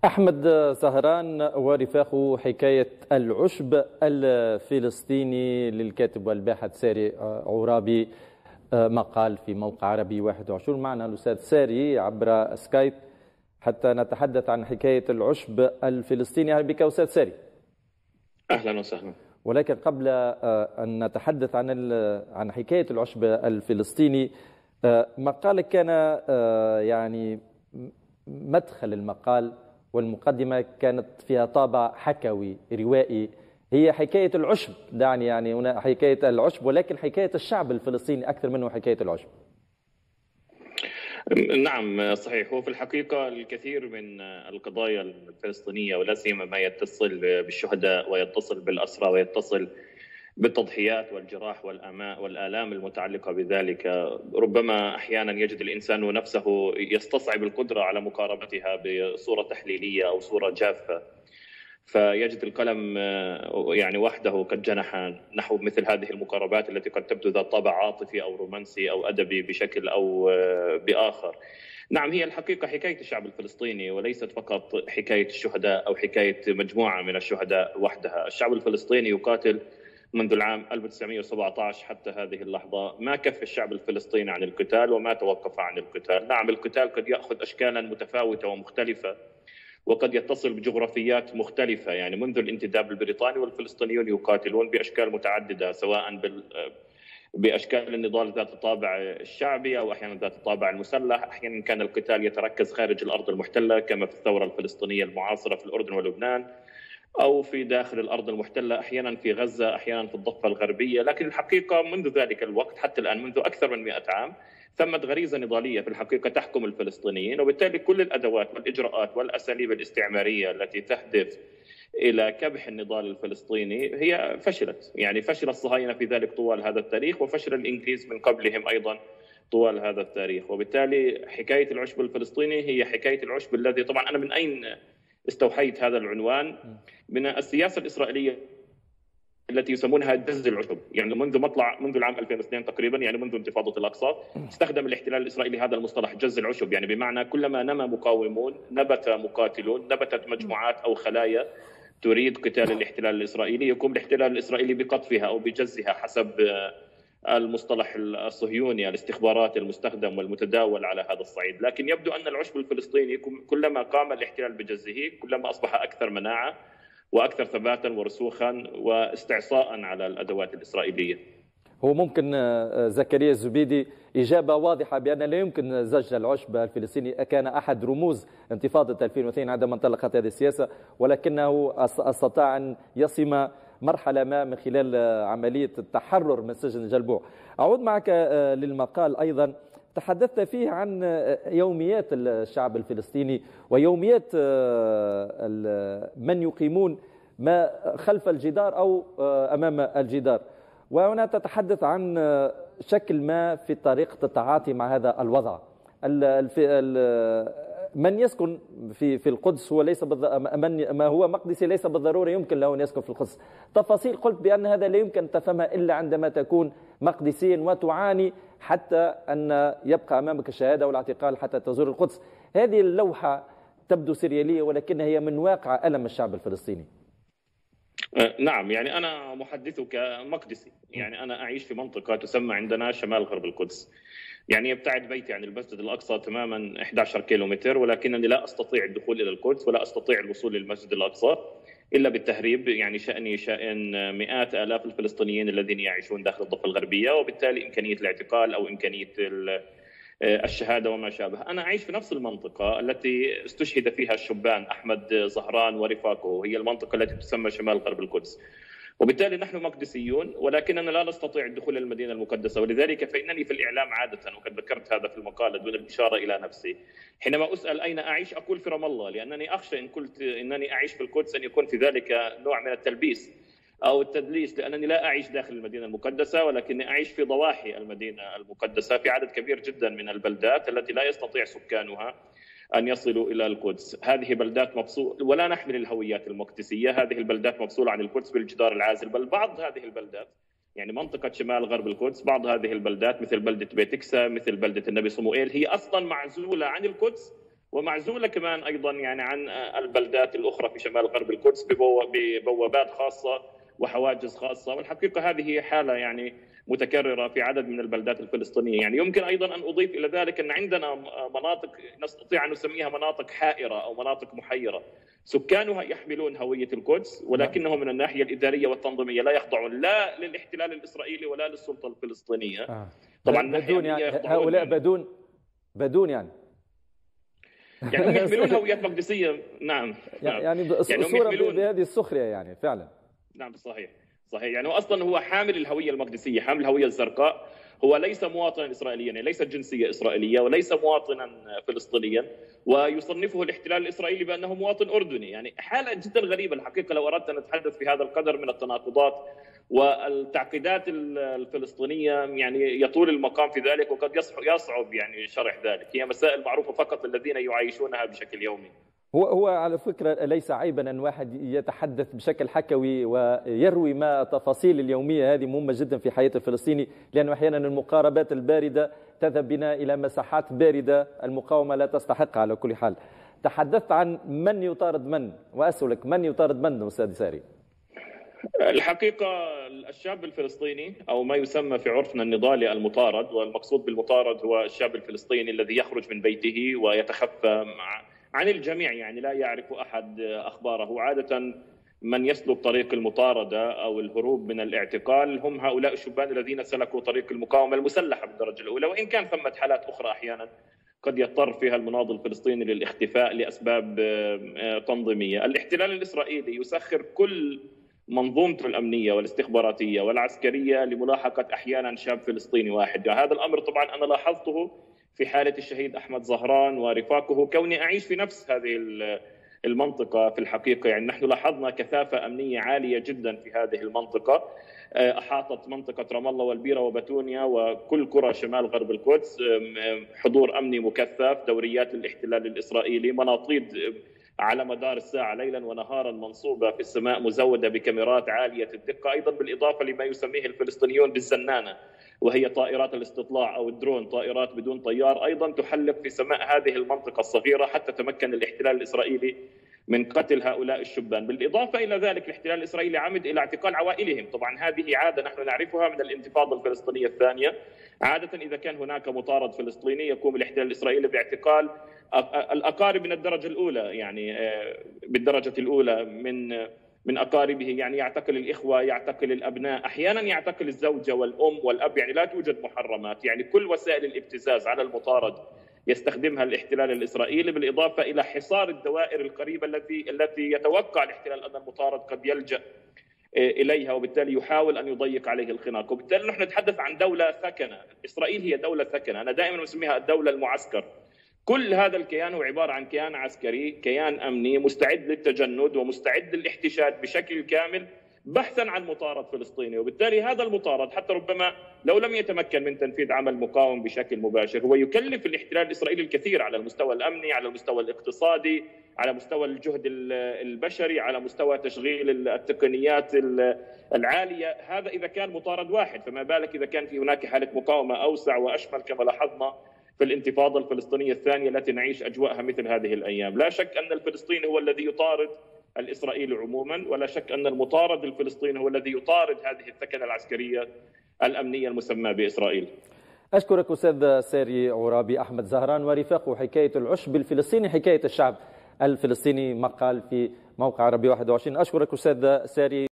أحمد زهران ورفاقه حكاية العشب الفلسطيني للكاتب والباحث ساري عرابي، مقال في موقع عربي 21. معنا الأستاذ ساري عبر سكايب حتى نتحدث عن حكاية العشب الفلسطيني. أهلا بك أستاذ ساري. أهلا وسهلا. ولكن قبل أن نتحدث عن حكاية العشب الفلسطيني، مقالك كان يعني مدخل المقال والمقدمة كانت فيها طابع حكوي روائي، هي حكاية العشب. دعني يعني هنا حكاية العشب، ولكن حكاية الشعب الفلسطيني أكثر منه حكاية العشب. نعم صحيح، هو في الحقيقة الكثير من القضايا الفلسطينية ولا سيما ما يتصل بالشهداء ويتصل بالأسرى ويتصل بالتضحيات والجراح والآلام المتعلقة بذلك، ربما أحيانا يجد الإنسان نفسه يستصعب القدرة على مقاربتها بصورة تحليلية أو صورة جافة، فيجد القلم يعني وحده قد جنح نحو مثل هذه المقاربات التي قد تبدو ذات طابع عاطفي أو رومانسي أو أدبي بشكل أو بآخر. نعم، هي الحقيقة حكاية الشعب الفلسطيني وليست فقط حكاية الشهداء أو حكاية مجموعة من الشهداء وحدها. الشعب الفلسطيني يقاتل منذ العام 1917 حتى هذه اللحظة، ما كف الشعب الفلسطيني عن القتال وما توقف عن القتال. نعم، القتال قد يأخذ أشكالا متفاوتة ومختلفة وقد يتصل بجغرافيات مختلفة، يعني منذ الانتداب البريطاني والفلسطينيون يقاتلون بأشكال متعددة، سواء بأشكال النضال ذات الطابع الشعبي أو أحيانا ذات الطابع المسلح. أحيانا كان القتال يتركز خارج الأرض المحتلة كما في الثورة الفلسطينية المعاصرة في الأردن ولبنان، أو في داخل الأرض المحتلة، أحيانا في غزة، أحيانا في الضفة الغربية. لكن الحقيقة منذ ذلك الوقت حتى الآن، منذ أكثر من 100 عام، ثمت غريزة نضالية في الحقيقة تحكم الفلسطينيين، وبالتالي كل الأدوات والإجراءات والأساليب الاستعمارية التي تهدف إلى كبح النضال الفلسطيني هي فشلت. يعني فشل الصهاينة في ذلك طوال هذا التاريخ، وفشل الإنجليز من قبلهم أيضا طوال هذا التاريخ. وبالتالي حكاية العشب الفلسطيني هي حكاية العشب الذي، طبعا أنا من أين استوحيت هذا العنوان؟ من السياسة الإسرائيلية التي يسمونها دز العشب. يعني منذ العام 2002 تقريبا، يعني منذ انتفاضة الأقصى، استخدم الاحتلال الإسرائيلي هذا المصطلح جز العشب، يعني بمعنى كلما نما مقاومون نبت مقاتلون، نبتت مجموعات أو خلايا تريد قتال الاحتلال الإسرائيلي، يقوم الاحتلال الإسرائيلي بقطفها أو بجزها حسب المصطلح الصهيوني الاستخبارات المستخدم والمتداول على هذا الصعيد. لكن يبدو أن العشب الفلسطيني كلما قام الاحتلال بجزه كلما أصبح أكثر مناعة وأكثر ثباتا ورسوخا واستعصاء على الأدوات الإسرائيلية. هو ممكن زكريا الزبيدي إجابة واضحة بأن لا يمكن زج العشب الفلسطيني، كان أحد رموز انتفاضة 2002 عندما انطلقت هذه السياسة، ولكنه استطاع أن يصم مرحلة ما من خلال عملية التحرر من سجن جلبوع. أعود معك للمقال أيضا، تحدثت فيه عن يوميات الشعب الفلسطيني ويوميات من يقيمون ما خلف الجدار أو أمام الجدار، وهنا تتحدث عن شكل ما في طريقة التعاطي مع هذا الوضع. من يسكن في القدس هو ليس ما هو مقدسي ليس بالضرورة يمكن له أن يسكن في القدس. تفاصيل قلت بأن هذا لا يمكن تفهمها إلا عندما تكون مقدسيا وتعاني حتى أن يبقى أمامك الشهادة والاعتقال حتى تزور القدس. هذه اللوحة تبدو سريالية ولكنها هي من واقع ألم الشعب الفلسطيني. نعم، يعني أنا محدثك مقدسي، يعني أنا أعيش في منطقة تسمى عندنا شمال غرب القدس، يعني يبتعد بيتي عن المسجد الأقصى تماما 11 كيلومتر، ولكنني لا أستطيع الدخول إلى القدس ولا أستطيع الوصول للمسجد الأقصى إلا بالتهريب. يعني شأني شأن مئات آلاف الفلسطينيين الذين يعيشون داخل الضفة الغربية، وبالتالي إمكانية الاعتقال أو إمكانية الشهادة وما شابه. أنا أعيش في نفس المنطقة التي استشهد فيها الشبان أحمد زهران ورفاقه، هي المنطقة التي تسمى شمال غرب القدس، وبالتالي نحن مقدسيون ولكننا لا نستطيع الدخول إلى المدينة المقدسة. ولذلك فإنني في الإعلام عادة، وقد ذكرت هذا في المقالة دون الإشارة إلى نفسي، حينما أسأل أين أعيش أقول في رام الله، لأنني أخشى إن قلت إنني أعيش في القدس أن يكون في ذلك نوع من التلبيس أو التدليس، لأنني لا أعيش داخل المدينة المقدسة ولكني أعيش في ضواحي المدينة المقدسة في عدد كبير جدا من البلدات التي لا يستطيع سكانها أن يصلوا إلى القدس. هذه بلدات مفصولة ولا نحمل الهويات المقدسية، هذه البلدات مفصولة عن القدس بالجدار العازل، بل بعض هذه البلدات يعني منطقة شمال غرب القدس، بعض هذه البلدات مثل بلدة بيت إكسا، مثل بلدة النبي صموئيل، هي أصلا معزولة عن القدس ومعزولة كمان أيضا يعني عن البلدات الأخرى في شمال غرب القدس ببوابات خاصة وحواجز خاصة. والحقيقة هذه هي حالة يعني متكررة في عدد من البلدات الفلسطينية. يعني يمكن أيضا أن أضيف إلى ذلك أن عندنا مناطق نستطيع أن نسميها مناطق حائرة أو مناطق محيرة، سكانها يحملون هوية القدس ولكنهم من الناحية الإدارية والتنظيمية لا يخضعون لا للاحتلال الإسرائيلي ولا للسلطة الفلسطينية. طبعا بدون يعني هؤلاء بدون يعني هم يحملون هوية مقدسية. نعم يعني صورة بهذه السخرية يعني فعلا. نعم صحيح يعني أصلا هو حامل الهوية المقدسية، حامل الهوية الزرقاء. هو ليس مواطنا إسرائيليا، يعني ليس جنسية إسرائيلية وليس مواطنا فلسطينيا، ويصنفه الاحتلال الإسرائيلي بأنه مواطن أردني. يعني حالة جدا غريبة الحقيقة لو أردت أن نتحدث في هذا القدر من التناقضات والتعقيدات الفلسطينية، يعني يطول المقام في ذلك وقد يصعب يعني شرح ذلك. هي مسائل معروفة فقط الذين يعيشونها بشكل يومي. هو على فكرة ليس عيبا أن واحد يتحدث بشكل حكوي ويروي ما التفاصيل اليومية هذه مهمة جدا في حياة الفلسطيني، لأنه أحيانا المقاربات الباردة تذهب بنا إلى مساحات باردة المقاومة لا تستحقها. على كل حال تحدثت عن من يطارد من، وأسألك من يطارد من أستاذ ساري؟ الحقيقة الشاب الفلسطيني أو ما يسمى في عرفنا النضالي المطارد، والمقصود بالمطارد هو الشاب الفلسطيني الذي يخرج من بيته ويتخفى عن الجميع، يعني لا يعرف أحد أخباره. عادة من يسلك طريق المطاردة أو الهروب من الاعتقال هم هؤلاء الشبان الذين سلكوا طريق المقاومة المسلحة بالدرجة الأولى، وإن كان ثمة حالات أخرى أحيانا قد يضطر فيها المناضل الفلسطيني للاختفاء لأسباب تنظيمية. الاحتلال الإسرائيلي يسخر كل منظومته الأمنية والاستخباراتية والعسكرية لملاحقة أحيانا شاب فلسطيني واحد. يعني هذا الأمر طبعا أنا لاحظته في حالة الشهيد أحمد زهران ورفاقه، كوني أعيش في نفس هذه المنطقة. في الحقيقة يعني نحن لاحظنا كثافة أمنية عالية جدا في هذه المنطقة، أحاطت منطقة رام الله والبيرة وبتونيا وكل قرى شمال غرب القدس. حضور أمني مكثف، دوريات الاحتلال الإسرائيلي، مناطيد على مدار الساعة ليلا ونهارا منصوبة في السماء مزودة بكاميرات عالية الدقة، أيضا بالإضافة لما يسميه الفلسطينيون بالزنانة، وهي طائرات الاستطلاع أو الدرون، طائرات بدون طيار، أيضا تحلق في سماء هذه المنطقة الصغيرة حتى تمكن الاحتلال الإسرائيلي من قتل هؤلاء الشبان. بالإضافة إلى ذلك الاحتلال الإسرائيلي عمد إلى اعتقال عوائلهم. طبعا هذه عادة نحن نعرفها من الانتفاضة الفلسطينية الثانية. عادة إذا كان هناك مطارد فلسطيني يقوم الاحتلال الإسرائيلي باعتقال الأقارب من الدرجة الأولى، يعني بالدرجة الأولى من أقاربه، يعني يعتقل الإخوة، يعتقل الأبناء، أحيانا يعتقل الزوجة والأم والأب. يعني لا توجد محرمات، يعني كل وسائل الابتزاز على المطارد يستخدمها الاحتلال الإسرائيلي، بالإضافة إلى حصار الدوائر القريبة التي يتوقع الاحتلال أن المطارد قد يلجأ إليها، وبالتالي يحاول أن يضيق عليه الخناق. وبالتالي نحن نتحدث عن دولة ثكنة. إسرائيل هي دولة ثكنة، أنا دائما أسميها الدولة المعسكر. كل هذا الكيان هو عبارة عن كيان عسكري، كيان أمني مستعد للتجند ومستعد للاحتشاد بشكل كامل بحثا عن مطارد فلسطيني. وبالتالي هذا المطارد حتى ربما لو لم يتمكن من تنفيذ عمل مقاوم بشكل مباشر، هو يكلف الاحتلال الإسرائيلي الكثير على المستوى الأمني، على المستوى الاقتصادي، على مستوى الجهد البشري، على مستوى تشغيل التقنيات العالية. هذا إذا كان مطارد واحد، فما بالك إذا كان في هناك حالة مقاومة أوسع وأشمل كما لاحظنا في الانتفاضة الفلسطينية الثانية التي نعيش أجواءها مثل هذه الأيام. لا شك أن الفلسطيني هو الذي يطارد الإسرائيلي عموما، ولا شك أن المطارد الفلسطيني هو الذي يطارد هذه الثكنة العسكرية الأمنية المسمى بإسرائيل. أشكرك أستاذ ساري عرابي. أحمد زهران ورفاقه، حكاية العشب الفلسطيني، حكاية الشعب الفلسطيني، مقال في موقع عربي 21. أشكرك أستاذ ساري.